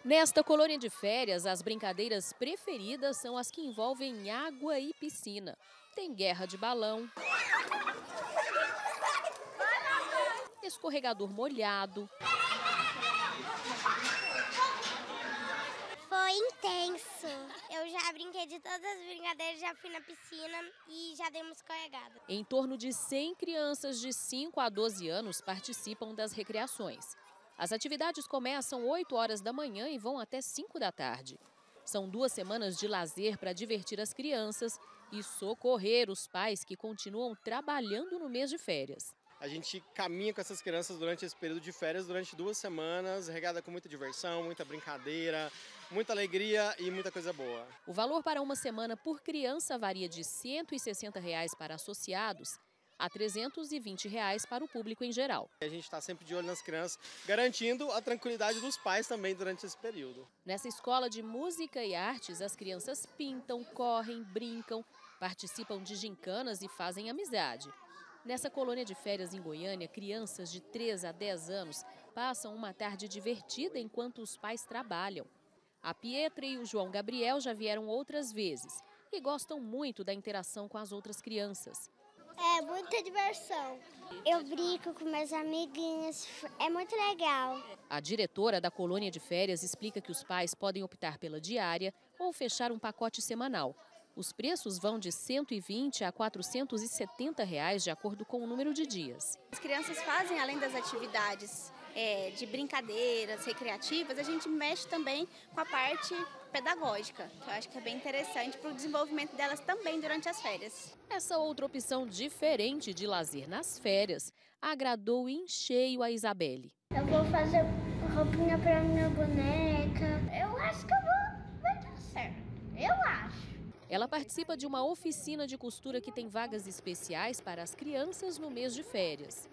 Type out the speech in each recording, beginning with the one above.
Nesta colônia de férias, as brincadeiras preferidas são as que envolvem água e piscina. Tem guerra de balão, escorregador molhado. Foi intenso. Eu já brinquei de todas as brincadeiras, já fui na piscina e já dei uma escorregada. Em torno de 100 crianças de 5 a 12 anos participam das recreações. As atividades começam 8 horas da manhã e vão até 5 da tarde. São 2 semanas de lazer para divertir as crianças e socorrer os pais que continuam trabalhando no mês de férias. A gente caminha com essas crianças durante esse período de férias, durante 2 semanas, regada com muita diversão, muita brincadeira, muita alegria e muita coisa boa. O valor para uma semana por criança varia de R$ 160 para associados a R$ 320 para o público em geral. A gente está sempre de olho nas crianças, garantindo a tranquilidade dos pais também durante esse período. Nessa escola de música e artes, as crianças pintam, correm, brincam, participam de gincanas e fazem amizade. Nessa colônia de férias em Goiânia, crianças de 3 a 10 anos passam uma tarde divertida enquanto os pais trabalham. A Pietra e o João Gabriel já vieram outras vezes e gostam muito da interação com as outras crianças. É muita diversão. Eu brinco com meus amiguinhos, é muito legal. A diretora da colônia de férias explica que os pais podem optar pela diária ou fechar um pacote semanal. Os preços vão de R$ 120 a R$ 470 de acordo com o número de dias. As crianças fazem, além das atividades de brincadeiras recreativas, a gente mexe também com a parte pedagógica, que eu acho que é bem interessante para o desenvolvimento delas também durante as férias. Essa outra opção diferente de lazer nas férias agradou em cheio a Isabelle. Eu vou fazer roupinha para minha boneca. Eu acho que vai dar certo. Eu acho. Ela participa de uma oficina de costura que tem vagas especiais para as crianças no mês de férias.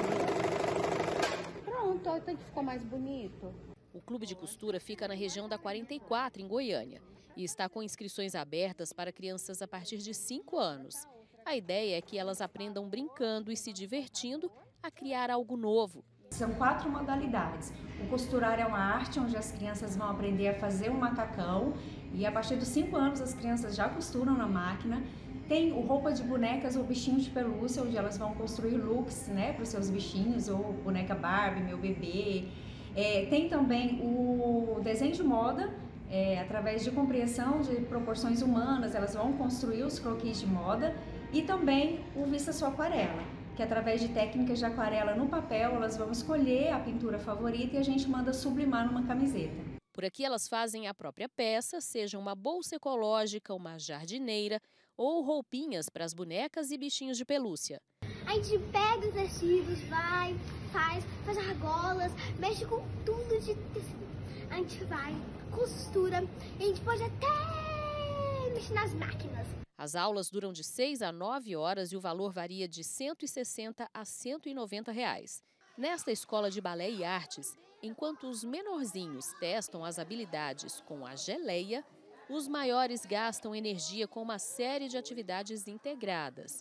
Pronto, até que ficou mais bonito. O clube de costura fica na região da 44, em Goiânia, e está com inscrições abertas para crianças a partir de 5 anos. A ideia é que elas aprendam brincando e se divertindo a criar algo novo. São 4 modalidades. O costurar é uma arte onde as crianças vão aprender a fazer um macacão e a partir dos 5 anos as crianças já costuram na máquina. Tem o roupa de bonecas ou bichinhos de pelúcia, onde elas vão construir looks, né, para os seus bichinhos, ou boneca Barbie, meu bebê. Tem também o desenho de moda, através de compreensão de proporções humanas, elas vão construir os croquis de moda. E também o Vista Sua Aquarela, que através de técnicas de aquarela no papel, elas vão escolher a pintura favorita e a gente manda sublimar numa camiseta. Por aqui elas fazem a própria peça, seja uma bolsa ecológica, uma jardineira ou roupinhas para as bonecas e bichinhos de pelúcia. A gente pega os tecidos, faz argolas, mexe com tudo de tecido. A gente vai, costura e a gente pode até mexer nas máquinas. As aulas duram de 6 a 9 horas e o valor varia de R$ 160 a R$ 190. Nesta escola de balé e artes, enquanto os menorzinhos testam as habilidades com a geleia, os maiores gastam energia com uma série de atividades integradas.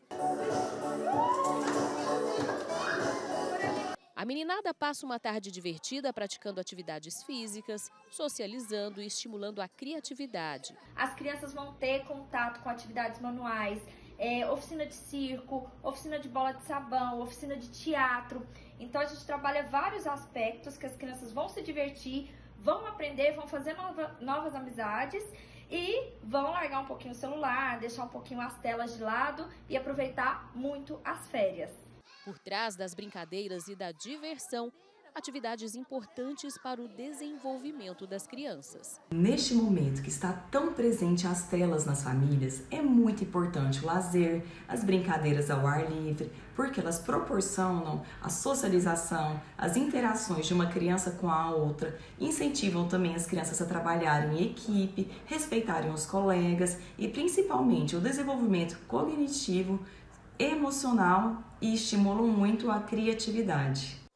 A meninada passa uma tarde divertida praticando atividades físicas, socializando e estimulando a criatividade. As crianças vão ter contato com atividades manuais, oficina de circo, oficina de bola de sabão, oficina de teatro. Então a gente trabalha vários aspectos que as crianças vão se divertir, vão aprender, vão fazer novas amizades e vão largar um pouquinho o celular, deixar um pouquinho as telas de lado e aproveitar muito as férias. Por trás das brincadeiras e da diversão, atividades importantes para o desenvolvimento das crianças. Neste momento que está tão presente as telas nas famílias, é muito importante o lazer, as brincadeiras ao ar livre, porque elas proporcionam a socialização, as interações de uma criança com a outra, incentivam também as crianças a trabalharem em equipe, respeitarem os colegas e principalmente o desenvolvimento cognitivo, emocional e estimulam muito a criatividade.